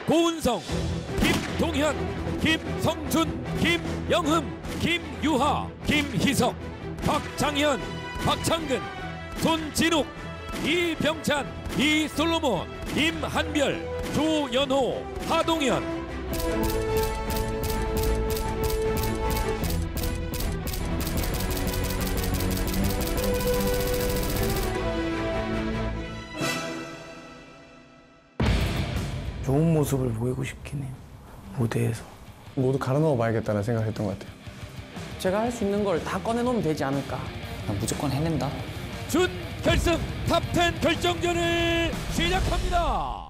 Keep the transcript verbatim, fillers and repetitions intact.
고은성, 김동현, 김성준, 김영흠, 김유하, 김희석, 박장현, 박창근, 손진욱, 이병찬, 이솔로몬, 임한별, 조연호, 하동현. 좋은 모습을 보이고 싶긴 해요. 무대에서. 모두 갈아넣어 봐야겠다는 생각을 했던 것 같아요. 제가 할 수 있는 걸 다 꺼내놓으면 되지 않을까. 난 무조건 해낸다. 준 결승 탑텐 결정전을 시작합니다.